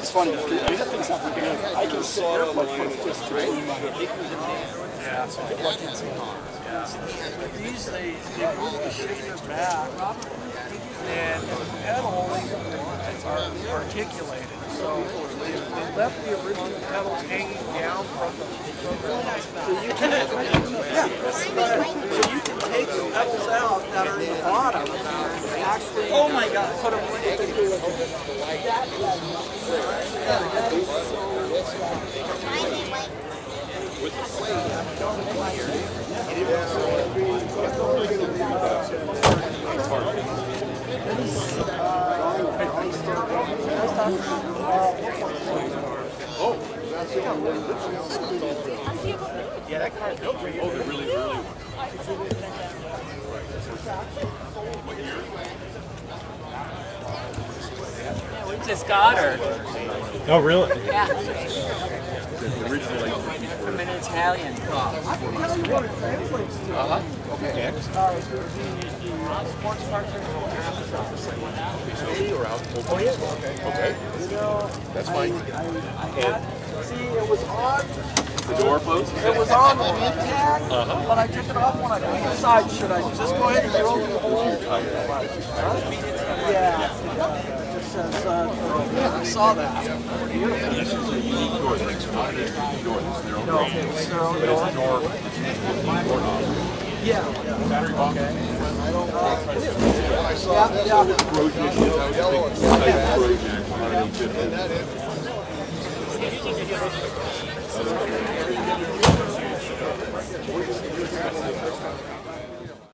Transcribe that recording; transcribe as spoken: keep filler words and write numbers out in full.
it's funny. I mean, that thing's not big enough. I can sit there like put a fist between my hip. Yeah, so good luck in some cars. Yeah. These, they, they move the shifter back, and the pedals are articulated. So they, they left the original pedals hanging down from the. So you can, yeah, so you can take the pedals out that are in the bottom and actually. Oh my God! Put them Oh, yeah, that car's built for you. Oh, they're really, really one. What year? Yeah, we just got her. Oh, really? Yeah. The original eight fifties were. From an Italian. Uh-huh. Okay. sports cars are eighty or out? Oh, yeah. Okay. You know, That's fine. I, I had, see, it was on. The door closed? It was on the mid tag, Uh-huh. but I took it off when I put it aside. Should I just go ahead and drill the hole? Yeah. It just says, uh, yeah, I saw that. This is a unique door. It's not an interesting door. This is their own No, brand. it's their own But it's door. the door. It's door knob. Yeah. Battery box. Yeah, yeah. Corrosion issues. I was thinking type corrosion on an eight fifty.